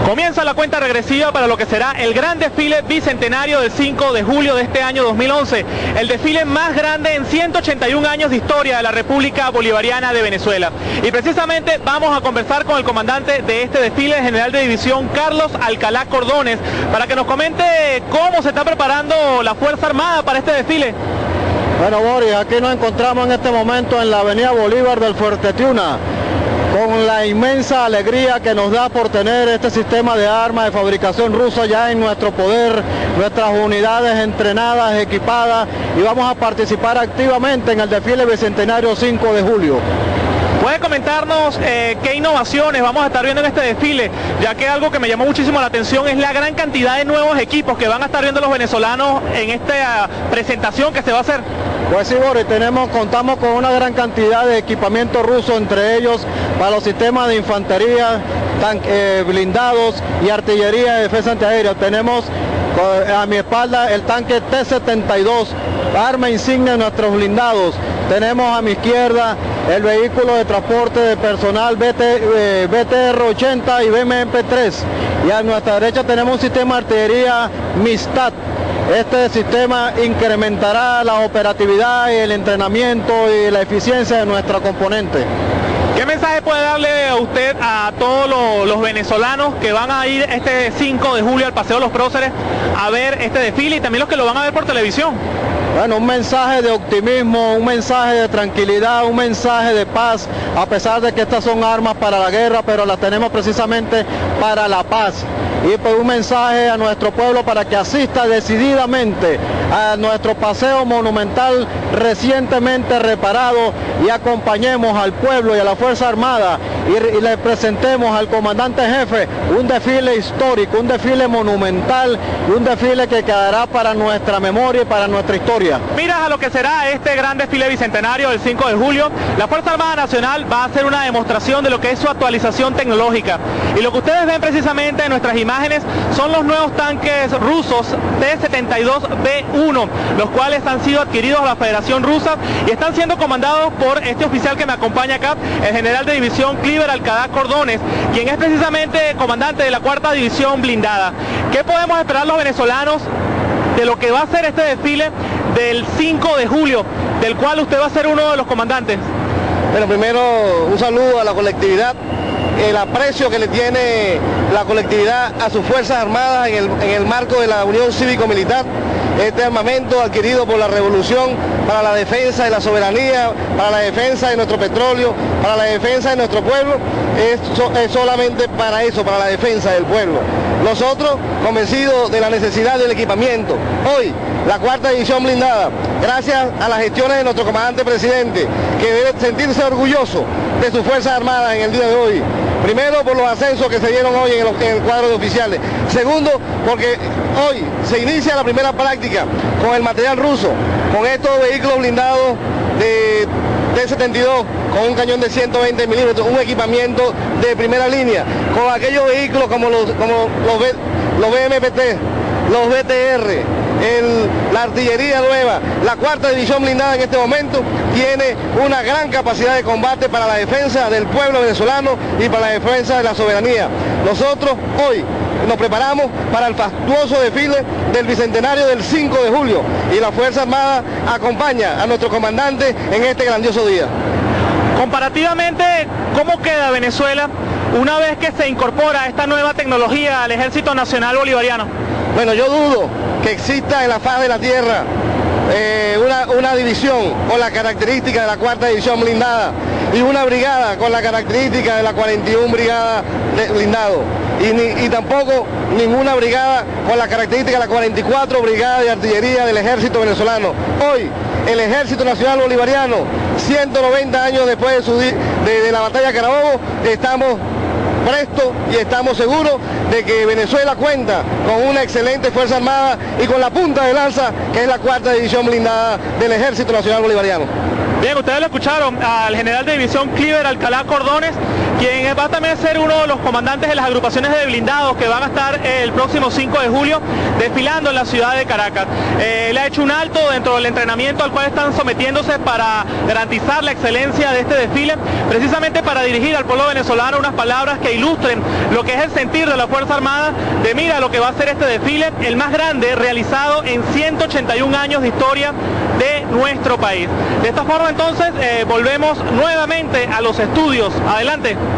Comienza la cuenta regresiva para lo que será el gran desfile bicentenario del 5 de julio de este año 2011, el desfile más grande en 181 años de historia de la República Bolivariana de Venezuela. Y precisamente vamos a conversar con el comandante de este desfile, el general de división Carlos Alcalá Cordones, para que nos comente cómo se está preparando la Fuerza Armada para este desfile. Bueno, Boris, aquí nos encontramos en este momento en la avenida Bolívar del Fuerte Tiuna, con la inmensa alegría que nos da por tener este sistema de armas de fabricación rusa ya en nuestro poder, nuestras unidades entrenadas, equipadas, y vamos a participar activamente en el desfile bicentenario 5 de julio. ¿Puede comentarnos qué innovaciones vamos a estar viendo en este desfile? Ya que algo que me llamó muchísimo la atención es la gran cantidad de nuevos equipos que van a estar viendo los venezolanos en esta presentación que se va a hacer. Pues sí, Boris, contamos con una gran cantidad de equipamiento ruso, entre ellos para los sistemas de infantería, blindados y artillería de defensa antiaérea. Tenemos a mi espalda el tanque T-72, arma insignia de nuestros blindados. Tenemos a mi izquierda el vehículo de transporte de personal BTR-80 y BMP-3. Y a nuestra derecha tenemos un sistema de artillería MISTAT. Este sistema incrementará la operatividad y el entrenamiento y la eficiencia de nuestra componente. ¿Qué mensaje puede darle a usted a todos los venezolanos que van a ir este 5 de julio al Paseo de los Próceres a ver este desfile y también los que lo van a ver por televisión? Bueno, un mensaje de optimismo, un mensaje de tranquilidad, un mensaje de paz, a pesar de que estas son armas para la guerra, pero las tenemos precisamente para la paz. Y pues un mensaje a nuestro pueblo para que asista decididamente a nuestro paseo monumental recientemente reparado y acompañemos al pueblo y a la Fuerza Armada y le presentemos al comandante jefe un desfile histórico, un desfile monumental y un desfile que quedará para nuestra memoria y para nuestra historia. Miras a lo que será este gran desfile bicentenario del 5 de julio, la Fuerza Armada Nacional va a hacer una demostración de lo que es su actualización tecnológica. Y lo que ustedes ven precisamente en nuestras imágenes son los nuevos tanques rusos T-72B1, los cuales han sido adquiridos a la Federación Rusa y están siendo comandados por este oficial que me acompaña acá, el general de división Carlos Alcalá Cordones, quien es precisamente comandante de la 4ª División Blindada. ¿Qué podemos esperar los venezolanos de lo que va a ser este desfile del 5 de julio, del cual usted va a ser uno de los comandantes? Bueno, primero un saludo a la colectividad, el aprecio que le tiene la colectividad a sus Fuerzas Armadas en el marco de la Unión Cívico-Militar. Este armamento adquirido por la revolución para la defensa de la soberanía, para la defensa de nuestro petróleo, para la defensa de nuestro pueblo, es solamente para eso, para la defensa del pueblo. Nosotros, convencidos de la necesidad del equipamiento, hoy la 4ª División Blindada, gracias a las gestiones de nuestro comandante presidente, que debe sentirse orgulloso de sus Fuerzas Armadas en el día de hoy. Primero, por los ascensos que se dieron hoy en el cuadro de oficiales. Segundo, porque hoy se inicia la primera práctica con el material ruso, con estos vehículos blindados de T-72, con un cañón de 120 milímetros, un equipamiento de primera línea, con aquellos vehículos como los BMP-3, los BTR, la artillería nueva. La 4ª División Blindada en este momento tiene una gran capacidad de combate para la defensa del pueblo venezolano y para la defensa de la soberanía. Nosotros hoy nos preparamos para el fastuoso desfile del bicentenario del 5 de julio y la Fuerza Armada acompaña a nuestro comandante en este grandioso día. Comparativamente, ¿cómo queda Venezuela una vez que se incorpora esta nueva tecnología al Ejército Nacional Bolivariano? Bueno, yo dudo que exista en la faz de la tierra una división con la característica de la 4ª División Blindada y una brigada con la característica de la 41 Brigada de Blindado y tampoco ninguna brigada con la característica de la 44 Brigada de Artillería del Ejército Venezolano. Hoy el Ejército Nacional Bolivariano, 190 años después de la batalla de Carabobo, estamos prestos y estamos seguros de que Venezuela cuenta con una excelente Fuerza Armada y con la punta de lanza que es la 4ª División Blindada del Ejército Nacional Bolivariano. Bien, ustedes lo escucharon al general de división Carlos Alcalá Cordones, quien va a también ser uno de los comandantes de las agrupaciones de blindados que van a estar el próximo 5 de julio desfilando en la ciudad de Caracas. Él ha hecho un alto dentro del entrenamiento al cual están sometiéndose para garantizar la excelencia de este desfile, precisamente para dirigir al pueblo venezolano unas palabras que ilustren lo que es el sentir de la Fuerza Armada de mira lo que va a ser este desfile, el más grande realizado en 181 años de historia de nuestro país. De esta forma entonces volvemos nuevamente a los estudios. Adelante.